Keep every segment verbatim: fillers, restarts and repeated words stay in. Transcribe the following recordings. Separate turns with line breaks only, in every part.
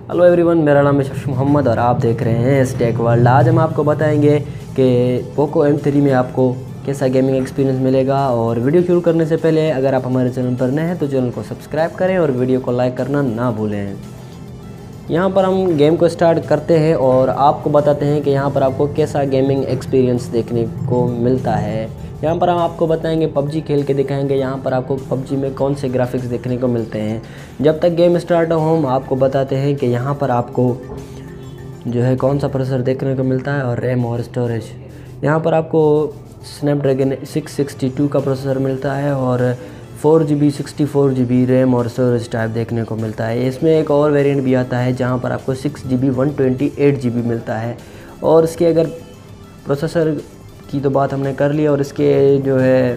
Hello everyone, मेरा नाम है शश मोहम्मद और आप देख रहे हैं एस टेक वर्ल्ड। आज हम आपको बताएंगे कि पोको एम थ्री में आपको कैसा गेमिंग एक्सपीरियंस मिलेगा। और वीडियो शुरू करने से पहले अगर आप हमारे चैनल पर नए हैं तो चैनल को सब्सक्राइब करें और वीडियो को लाइक करना ना भूलें। यहाँ पर हम गेम को स्टार्ट करते हैं और आपको बताते हैं कि यहाँ पर आपको कैसा गेमिंग एक्सपीरियंस देखने को मिलता है। यहाँ पर हम आपको बताएंगे, पबजी खेल के दिखाएंगे यहाँ पर आपको पबजी में कौन से ग्राफिक्स देखने को मिलते हैं। जब तक गेम स्टार्ट हो हम आपको बताते हैं कि यहाँ पर आपको जो है कौन सा प्रोसेसर देखने को मिलता है और रैम और स्टोरेज। यहाँ पर आपको स्नैपड्रैगन सिक्स सिक्सटी टू का प्रोसेसर मिलता है और four G B sixty four G B RAM और स्टोरेज टाइप देखने को मिलता है। इसमें एक और वेरिएंट भी आता है जहाँ पर आपको six G B one twenty eight G B मिलता है। और इसके अगर प्रोसेसर की तो बात हमने कर ली और इसके जो है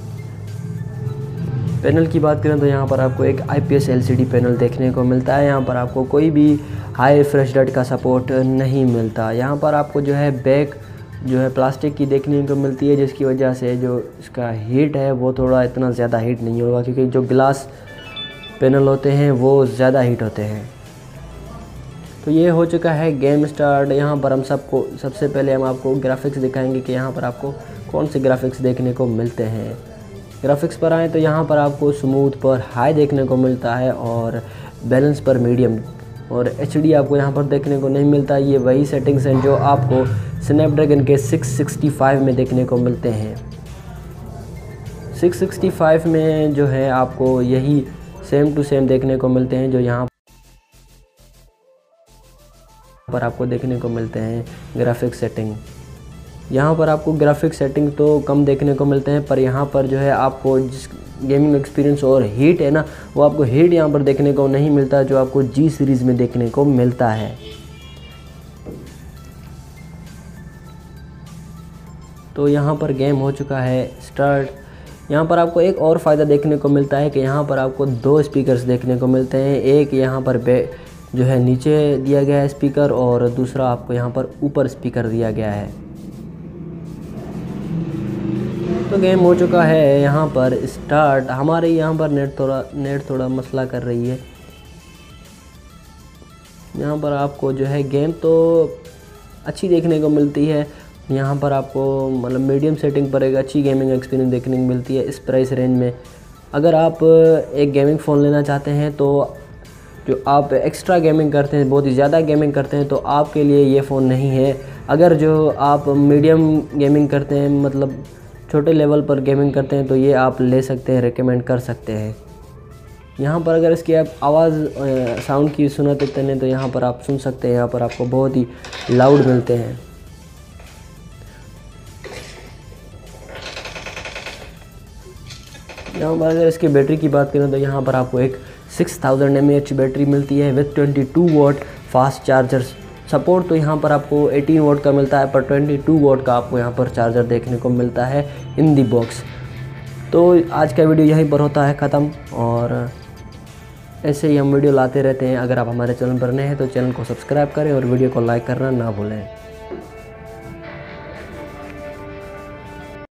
पैनल की बात करें तो यहाँ पर आपको एक I P S L C D panel देखने को मिलता है। यहाँ पर आपको कोई भी हाई रिफ्रेश रेट का सपोर्ट नहीं मिलता। यहाँ पर आपको जो है बैक जो है प्लास्टिक की देखने को मिलती है, जिसकी वजह से जो इसका हीट है वो थोड़ा इतना ज़्यादा हीट नहीं होगा, क्योंकि जो ग्लास पैनल होते हैं वो ज़्यादा हीट होते हैं। तो ये हो चुका है गेम स्टार्ट। यहाँ पर हम सबको सबसे पहले हम आपको ग्राफिक्स दिखाएंगे कि यहाँ पर आपको कौन से ग्राफिक्स देखने को मिलते हैं। ग्राफिक्स पर आएँ तो यहाँ पर आपको स्मूथ पर हाई देखने को मिलता है और बैलेंस पर मीडियम, और एच डी आपको यहाँ पर देखने को नहीं मिलता। ये वही सेटिंग्स हैं जो आपको स्नैपड्रैगन के सिक्स सिक्सटी फाइव में देखने को मिलते हैं। सिक्स सिक्सटी फाइव में जो है आपको यही सेम टू सेम देखने को मिलते हैं जो यहाँ पर आपको देखने को मिलते हैं। ग्राफिक्स सेटिंग, यहाँ पर आपको ग्राफिक्स सेटिंग तो कम देखने को मिलते हैं, पर यहाँ पर जो है आपको जिस गेमिंग एक्सपीरियंस और हीट है ना, वो आपको हीट यहाँ पर देखने को नहीं मिलता जो आपको जी सीरीज़ में देखने को मिलता है। तो यहाँ पर गेम हो चुका है स्टार्ट। यहाँ पर आपको एक और फ़ायदा देखने को मिलता है कि यहाँ पर आपको दो स्पीकर्स देखने को मिलते हैं। एक यहाँ पर बे जो है नीचे दिया गया है स्पीकर और दूसरा आपको यहाँ पर ऊपर स्पीकर दिया गया है। तो गेम हो चुका है यहाँ पर स्टार्ट। हमारे यहाँ पर नेट थोड़ा नेट थोड़ा मसला कर रही है। यहाँ पर आपको जो है गेम तो अच्छी देखने को मिलती है। यहाँ पर आपको मतलब मीडियम सेटिंग पर एक अच्छी गेमिंग एक्सपीरियंस देखने को मिलती है इस प्राइस रेंज में। अगर आप एक गेमिंग फ़ोन लेना चाहते हैं तो जो आप एक्स्ट्रा गेमिंग करते हैं, बहुत ही ज़्यादा गेमिंग करते हैं, तो आपके लिए ये फ़ोन नहीं है। अगर जो आप मीडियम गेमिंग करते हैं, मतलब छोटे लेवल पर गेमिंग करते हैं, तो ये आप ले सकते हैं, रेकमेंड कर सकते हैं। यहाँ पर अगर इसकी आप आवाज़ साउंड की सुनते हैं तो यहाँ पर आप सुन सकते हैं। यहाँ पर आपको बहुत ही लाउड मिलते हैं। यहाँ पर अगर इसकी बैटरी की बात करें तो यहाँ पर आपको एक six thousand M A H battery मिलती है with twenty two watt fast charger support. तो यहाँ पर आपको एटीन वॉट का मिलता है, पर ट्वेंटी टू वॉट का आपको यहाँ पर चार्जर देखने को मिलता है इन दी बॉक्स। तो आज का वीडियो यहीं पर होता है ख़त्म, और ऐसे ही हम वीडियो लाते रहते हैं। अगर आप हमारे चैनल पर नए हैं तो चैनल को सब्सक्राइब करें और वीडियो को लाइक करना ना भूलें।